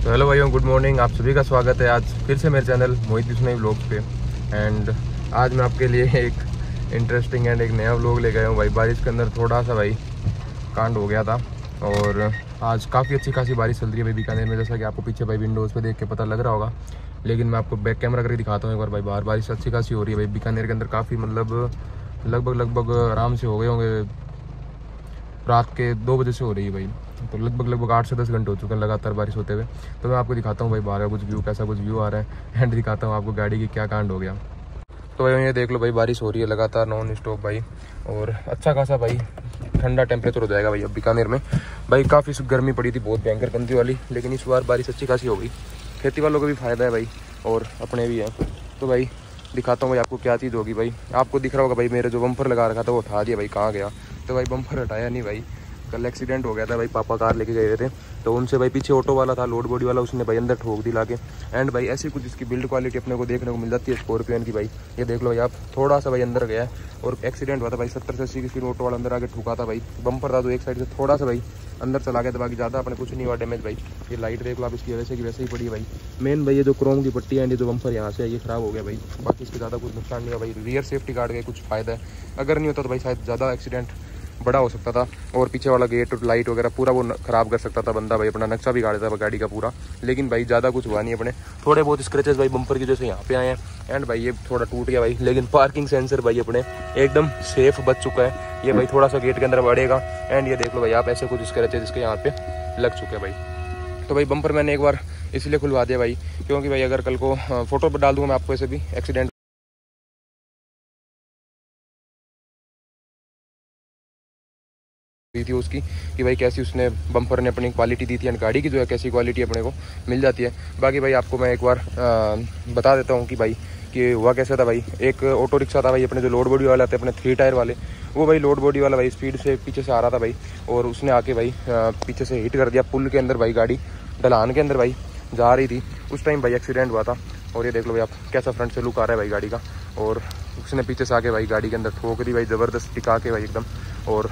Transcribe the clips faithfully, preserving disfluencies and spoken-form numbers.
तो हेलो भाइयों, good morning. आप सभी का स्वागत है आज फिर से मेरे चैनल मोहित बिश्नोई व्लॉग पे। एंड आज मैं आपके लिए एक इंटरेस्टिंग एंड एक नया व्लॉग ले गया हूँ भाई। बारिश के अंदर थोड़ा सा भाई कांड हो गया था और आज काफ़ी अच्छी खासी बारिश चल रही है भाई बीकानेर में, जैसा कि आपको पीछे भाई विंडोज़ पे देख के पता लग रहा होगा। लेकिन मैं आपको बैक कैमरा करके दिखाता हूँ एक बार भाई। बाहर बारिश अच्छी खासी हो रही है भाई बीकानेर के अंदर। काफ़ी मतलब लगभग लगभग आराम से हो गए होंगे, रात के दो बजे से हो रही है भाई। तो लगभग लगभग आठ से दस घंटे हो चुके हैं लगातार बारिश होते हुए। तो मैं आपको दिखाता हूँ भाई बाहर का कुछ व्यू, कैसा कुछ व्यू आ रहा है, एंड दिखाता हूँ आपको गाड़ी की क्या कांड हो गया। तो भाई ये देख लो भाई, बारिश हो रही है लगातार नॉन स्टॉप भाई, और अच्छा खासा भाई ठंडा टेम्परेचर हो जाएगा भाई अब बीकानेर में भाई। काफ़ी गर्मी पड़ी थी बहुत भयंकर बंदी वाली, लेकिन इस बार बारिश अच्छी खासी हो गई। खेती वालों को भी फ़ायदा है भाई और अपने भी है। तो भाई दिखाता हूँ भाई आपको क्या चीज़ होगी भाई। आपको दिख रहा होगा भाई मेरे जो बम्पर लगा रखा था वो उठा दिया भाई, कहाँ गया। तो भाई बम्पर हटाया नहीं भाई। कल एक्सीडेंट हो गया था भाई, पापा कार लेके गए थे तो उनसे भाई पीछे ऑटो वाला था, लोड बॉडी वाला, उसने भाई अंदर ठोक दी लाके। एंड भाई ऐसी कुछ इसकी बिल्ड क्वालिटी अपने को देखने को मिल जाती है स्कॉर्पियन की भाई। ये देख लो भाई आप, थोड़ा सा भाई अंदर गया है और एक्सीडेंट हुआ था भाई। सत्तर से अस्सी की स्पीड ऑटो वाला अंदर आके ठुका था भाई। बम्पर था तो एक साइड से थोड़ा सा भाई अंदर चला गया था, बाकी ज़्यादा अपने कुछ नहीं हुआ डैमेज भाई। ये लाइट देख लो आप, इसकी वैसे की वैसे ही पड़ी है भाई। मेन भाई ये जो क्रोम की पट्टी है, ये जो बम्पर यहाँ से है ये खराब हो गया भाई। बाकी इसके ज़्यादा कुछ नुकसान नहीं हुआ भाई। रियर सेफ्टी गार्ड का कुछ फ़ायदा है, अगर नहीं होता तो भाई शायद ज़्यादा एक्सीडेंट बड़ा हो सकता था। और पीछे वाला गेट और लाइट वगैरह पूरा वो खराब कर सकता था बंदा भाई, अपना नक्शा भी गाड़ देता गाड़ी का पूरा। लेकिन भाई ज़्यादा कुछ हुआ नहीं, अपने थोड़े बहुत स्क्रैचेस भाई बम्पर की जैसे यहाँ पे आए हैं। एंड भाई ये थोड़ा टूट गया भाई, लेकिन पार्किंग सेंसर भाई अपने एकदम सेफ बच चुका है। ये भाई थोड़ा सा गेट के अंदर बढ़ेगा। एंड ये देख लो भाई आप, ऐसे कुछ स्क्रैचेस इसके यहाँ पे लग चुके हैं भाई। तो भाई बम्पर मैंने एक बार इसलिए खुलवा दिया भाई, क्योंकि भाई अगर कल को फोटो डाल दूंगा मैं आपको ऐसे भी एक्सीडेंट दी थी उसकी कि भाई कैसी उसने बम्पर ने अपनी क्वालिटी दी थी, एंड गाड़ी की जो है कैसी क्वालिटी अपने को मिल जाती है। बाकी भाई आपको मैं एक बार आ, बता देता हूँ कि भाई कि हुआ कैसा था भाई। एक ऑटो रिक्शा था भाई अपने, जो लोड बॉडी वाले आते हैं अपने थ्री टायर वाले, वो भाई लोड बॉडी वाला भाई स्पीड से पीछे से आ रहा था भाई, और उसने आके भाई आ, पीछे से हिट कर दिया पुल के अंदर भाई। गाड़ी ढलान के अंदर भाई जा रही थी उस टाइम भाई एक्सीडेंट हुआ था। और ये देख लो भाई आप, कैसा फ्रंट से लुक आ रहा है भाई गाड़ी का। और उसने पीछे से आके भाई गाड़ी के अंदर ठोक दी भाई ज़बरदस्त टिका के भाई एकदम। और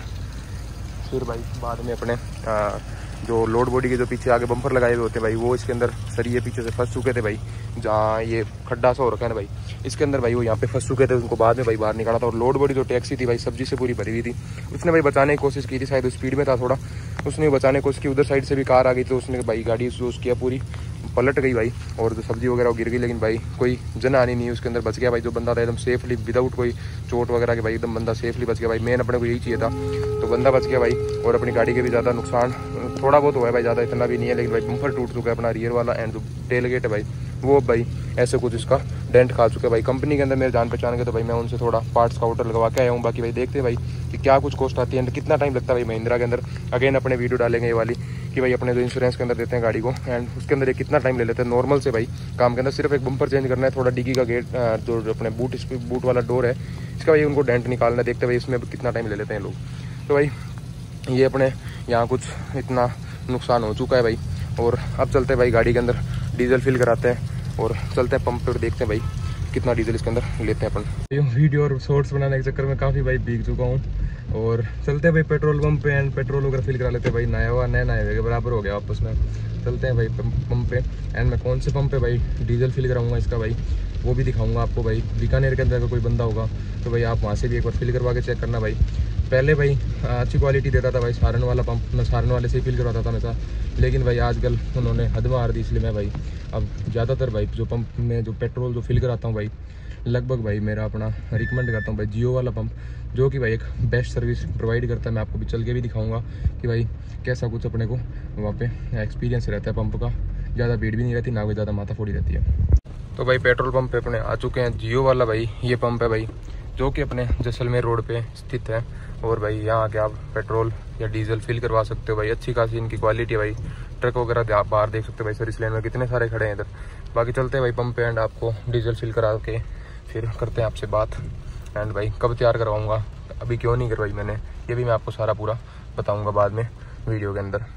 फिर भाई बाद में अपने आ, जो लोड बॉडी के जो पीछे आगे बम्पर लगाए हुए होते भाई, वो इसके अंदर सरिये पीछे से फंस चुके थे भाई। जहाँ ये खड्डा सा हो रखा है ना भाई, इसके अंदर भाई वो यहाँ पे फंस चुके थे। उनको बाद में भाई बाहर निकाला था। और लोड बॉडी जो टैक्सी थी भाई सब्जी से पूरी भरी हुई थी, उसने भाई बचाने की कोशिश की थी, शायद स्पीड में था थोड़ा, उसने बचाने की कोशिश की। उधर साइड से भी कार आ गई तो उसने भाई गाड़ी यूज़ किया, पूरी पलट गई भाई, और जो सब्जी वगैरह गिर गई। लेकिन भाई कोई जनहानि नहीं, उसके अंदर बच गया भाई। जो बंदा था एकदम सेफली विदाउट कोई चोट वगैरह के भाई, एकदम बंदा सेफली बच गया भाई। मेन अपने को यही चाहिए था, तो बंदा बच गया भाई। और अपनी गाड़ी के भी ज़्यादा नुकसान थोड़ा बहुत हुआ है भाई, ज़्यादा इतना भी नहीं है। लेकिन भाई बम्पर टूट चुका है अपना रियर वाला, एंड जो टेल गेट है भाई वो भाई ऐसे कुछ इसका डेंट खा चुके हैं भाई। कंपनी के अंदर मेरे जान पहचान के, तो भाई मैं उनसे थोड़ा पार्ट्स का ऑर्डर लगवा के आया हूँ। बाकी भाई देखते हैं भाई कि क्या कुछ कॉस्ट आती है, कितना टाइम लगता है भाई महिंद्रा के अंदर। अगेन अपने वीडियो डालेंगे ये वाली कि भाई अपने जो इंश्योरेंस के अंदर देते हैं गाड़ी को, एंड उसके अंदर ये कितना टाइम ले लेते हैं नॉर्मल से भाई काम के अंदर। सिर्फ एक बम्पर चेंज करना है, थोड़ा डिग्गी का गेट जो अपने बूट बूट वाला डोर है इसका भाई उनको डेंट निकालना है। देखते भाई इसमें कितना टाइम ले लेते हैं लोग। तो भाई ये अपने यहाँ कुछ इतना नुकसान हो चुका है भाई। और अब चलते हैं भाई गाड़ी के अंदर डीजल फिल कराते हैं और चलते हैं पंप पे और देखते हैं भाई कितना डीजल इसके अंदर लेते हैं अपन। वीडियो और शॉर्ट्स बनाने के चक्कर में काफ़ी भाई भीग चुका हूँ, और चलते हैं भाई पेट्रोल पंप पे एंड पेट्रोल वगैरह फिल करा लेते हैं भाई। नया हुआ नया नया हुए के बराबर हो गया आपस में। चलते हैं भाई पंप पे, एंड मैं कौन से पंप पे भाई डीजल फिल कराऊंगा इसका भाई वो भी दिखाऊंगा आपको भाई। बीकानेर के अंदर अगर कोई बंदा होगा तो भाई आप वहाँ से भी एक बार फिल करवा के चेक करना भाई। पहले भाई अच्छी क्वालिटी देता था भाई सारण वाला पंप, मैं सारण वाले से ही फिल करवाता था हमेशा। लेकिन भाई आजकल उन्होंने हद मार दी, इसलिए मैं भाई अब ज़्यादातर भाई जो पंप में जो पेट्रोल जो फिल कराता हूँ भाई, लगभग भाई मेरा अपना रिकमेंड करता हूँ भाई जियो वाला पंप, जो कि भाई एक बेस्ट सर्विस प्रोवाइड करता है। मैं आपको भी चल के भी दिखाऊंगा कि भाई कैसा कुछ अपने को वहाँ पे एक्सपीरियंस रहता है पंप का। ज़्यादा भीड़ भी नहीं रहती, ना कोई ज़्यादा माथा फोड़ी रहती है। तो भाई पेट्रोल पंप पे अपने आ चुके हैं। जियो वाला भाई ये पंप है भाई, जो कि अपने जैसलमेर रोड पे स्थित है। और भाई यहाँ आके आप पेट्रोल या डीजल फिल करवा सकते हो भाई। अच्छी खासी इनकी क्वालिटी है भाई। ट्रक वगैरह आप बाहर देख सकते हो भाई, सर्विस लाइन में कितने सारे खड़े हैं इधर। बाकी चलते हैं भाई पंप पे, एंड आपको डीजल फिल करा के फिर करते हैं आपसे बात। एंड भाई कब तैयार करवाऊँगा, अभी क्यों नहीं करवाई मैंने, ये भी मैं आपको सारा पूरा बताऊँगा बाद में वीडियो के अंदर।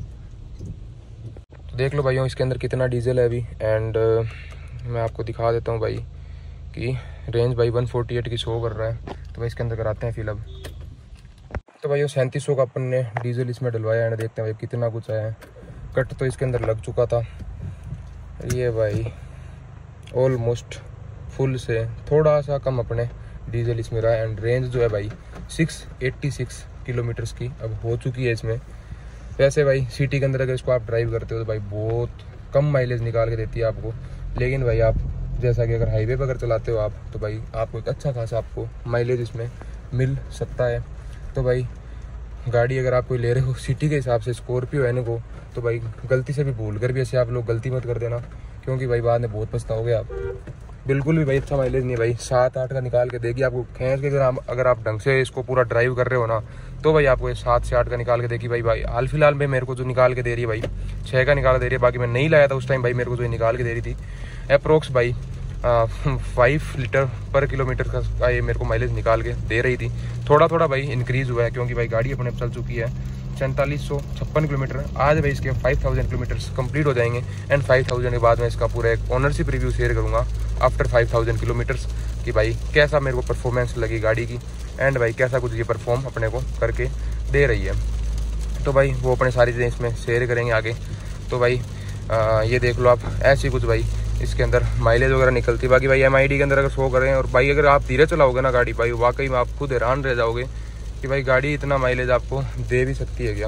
तो देख लो भाइयों इसके अंदर कितना डीजल है अभी। एंड मैं आपको दिखा देता हूँ भाई कि रेंज भाई वन फोर्टी एट की शो कर रहा है। तो भाई इसके अंदर कराते हैं फिल अब। तो भाई सैंतीस सौ का अपन ने डीजल इसमें डलवाया, एंड देखते हैं भाई कितना कुछ आया है। कट तो इसके अंदर लग चुका था। ये भाई ऑलमोस्ट फुल से थोड़ा सा कम अपने डीजल इसमें रहा। एंड रेंज जो है भाई सिक्स एट्टी सिक्स किलोमीटर्स की अब हो चुकी है इसमें। वैसे भाई सिटी के अंदर अगर इसको आप ड्राइव करते हो तो भाई बहुत कम माइलेज निकाल के देती है आपको, लेकिन भाई आप जैसा कि अगर हाईवे पर अगर चलाते हो आप तो भाई आपको एक अच्छा खासा आपको माइलेज इसमें मिल सकता है। तो भाई गाड़ी अगर आप कोई ले रहे हो सिटी के हिसाब से स्कॉर्पियो एन को, तो भाई गलती से भी भूल कर भी ऐसे आप लोग गलती मत कर देना, क्योंकि भाई बाद में बहुत पछताओगे आप। बिल्कुल भी भाई अच्छा माइलेज नहीं है भाई, सात आठ का निकाल के देगी आपको खींच के। अगर आप अगर आप ढंग से इसको पूरा ड्राइव कर रहे हो ना तो भाई आपको ये सात से आठ का निकाल के देगी भाई। भाई हाल फिलहाल में मेरे को जो निकाल के दे रही है भाई छः का निकाल दे रही है, बाकी मैं नहीं लाया था उस टाइम भाई, मेरे को जो निकाल के दे रही थी अप्रोक्स भाई फाइव लीटर पर किलोमीटर का ये मेरे को माइलेज निकाल के दे रही थी। थोड़ा थोड़ा भाई इंक्रीज़ हुआ है, क्योंकि भाई गाड़ी अपने चल चुकी है सैंतालीस सौ छप्पन किलोमीटर। आज भाई इसके फाइव थाउजेंड किलोमीटर्स कंप्लीट हो जाएंगे। एंड फाइव थाउजेंड के बाद मैं इसका पूरा एक ओनरशिप रिव्यू शेयर करूँगा आफ्टर फाइव थाउजेंड किलोमीटर्स कि भाई कैसा मेरे को परफॉर्मेंस लगी गाड़ी की, एंड भाई कैसा कुछ ये परफॉर्म अपने को करके दे रही है। तो भाई वो अपने सारी चीज़ें इसमें शेयर करेंगे आगे। तो भाई आ, ये देख लो आप, ऐसी कुछ भाई इसके अंदर माइलेज वगैरह निकलती है। बाकी भाई एम आई डी के अंदर अगर शो करें और भाई अगर आप धीरे चलाओगे ना गाड़ी, भाई वाकई में आप खुद हैरान रह जाओगे कि भाई गाड़ी इतना माइलेज आपको दे भी सकती है क्या।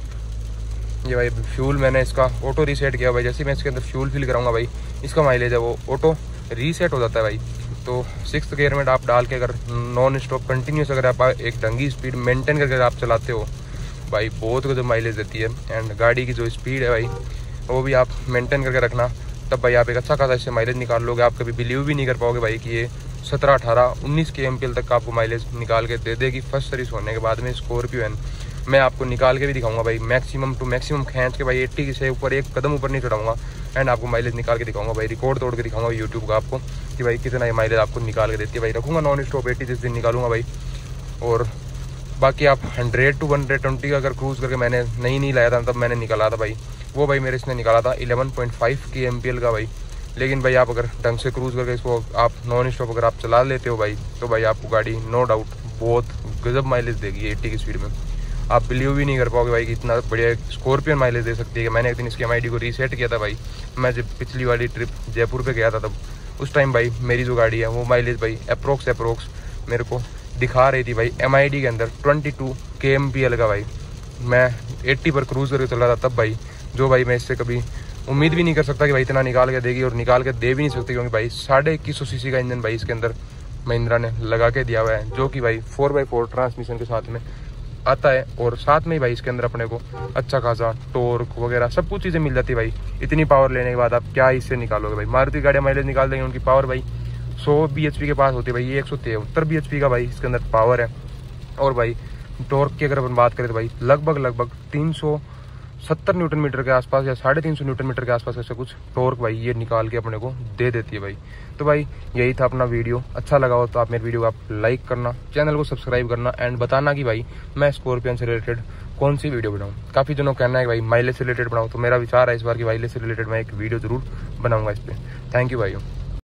ये भाई फ्यूल मैंने इसका ऑटो रीसेट किया भाई, जैसे मैं इसके अंदर फ्यूल फिल कराऊंगा भाई इसका माइलेज है वो ऑटो रीसेट हो जाता है भाई। तो सिक्स गियर में आप डाल के अगर नॉन स्टॉप कंटिन्यूस अगर आप एक ढंगी स्पीड मेंटेन करके आप चलाते हो भाई बहुत जो माइलेज देती है। एंड गाड़ी की जो स्पीड है भाई वो भी आप मेंटेन करके रखना, तब भाई आप एक अच्छा खासा इससे माइलेज निकाल लोगे। आप कभी बिलीव भी नहीं कर पाओगे भाई कि ये सत्रह अठारह उन्नीस के एम पी एल तक का आपको माइलेज निकाल के दे देगी फर्स्ट सर्विस होने के बाद में स्कॉर्पियो एन। मैं आपको निकाल के भी दिखाऊंगा भाई, मैक्सिमम टू मैक्सिमम खींच के भाई अस्सी से ऊपर एक कदम ऊपर नहीं चढ़ाऊंगा। एंड आपको माइलेज निकाल के दिखाऊंगा भाई, रिकॉर्ड तोड़ के दिखाऊंगा यूट्यूब का आपको कि भाई कितना ये माइलेज आपको निकाल के देती है भाई। रखूँगा नॉन स्टॉप एट्टी जिस दिन निकालूंगा भाई। और बाकी आप हंड्रेड टू हंड्रेड ट्वेंटी का अगर क्रूज़ करके मैंने नहीं नहीं लाया था तब मैंने निकाला था भाई, वो भाई मेरे इसने निकाला था eleven point five K M P L का भाई। लेकिन भाई आप अगर ढंग से क्रूज़ करके इसको आप नॉन स्टॉप अगर आप चला लेते हो भाई तो भाई आपको गाड़ी नो डाउट बहुत गजब माइलेज देगी एट्टी की स्पीड में। आप बिलीव भी नहीं कर पाओगे भाई कि इतना बढ़िया स्कॉर्पियन माइलेज दे सकती है। कि मैंने एक दिन इसकी एम आई डी को रीसेट किया था भाई, मैं जब पिछली वाली ट्रिप जयपुर पे गया था तब उस टाइम भाई मेरी जो गाड़ी है वो माइलेज भाई अप्रोक्स अप्रोक्स मेरे को दिखा रही थी भाई एम आई डी के अंदर twenty two K M P L का भाई। मैं एट्टी पर क्रूज़ करके चल रहा था तब भाई, जो भाई मैं इससे कभी उम्मीद भी नहीं कर सकता कि भाई इतना निकाल के देगी, और निकाल के दे भी नहीं सकती, क्योंकि भाई साढ़े इक्कीस सौ सी सी का इंजन भाई इसके अंदर महिंद्रा ने लगा के दिया हुआ है, जो कि भाई फोर बाई फोर ट्रांसमिशन के साथ में आता है। और साथ में ही भाई इसके अंदर अपने को अच्छा खासा टॉर्क वगैरह सब कुछ चीज़ें मिल जाती है भाई। इतनी पावर लेने के बाद आप क्या इससे निकालोगे भाई। मारुति गाड़ियाँ माइलेज निकाल देंगे, उनकी पावर भाई सौ बी एच पी के पास होती है भाई, ये एक सौ तिहत्तर बी एच पी का भाई इसके अंदर पावर है। और भाई टॉर्क की अगर अपन बात करें तो भाई लगभग लगभग तीन सौ सत्तर न्यूटन मीटर के आसपास या साढ़े तीन सौ न्यूटन मीटर के आसपास ऐसे कुछ टॉर्क भाई ये निकाल के अपने को दे देती है भाई। तो भाई यही था अपना वीडियो, अच्छा लगा हो तो आप मेरे वीडियो को आप लाइक करना, चैनल को सब्सक्राइब करना, एंड बताना कि भाई मैं स्कॉर्पियन से रिलेटेड कौन सी वीडियो बनाऊँ। काफ़ी जनों कहना है कि भाई माइलेज से रिलेटेड बनाऊँ, तो मेरा विचार है इस बार की माइलेज से रिलेटेड मैं एक वीडियो जरूर बनाऊँगा इस पर। थैंक यू भाई।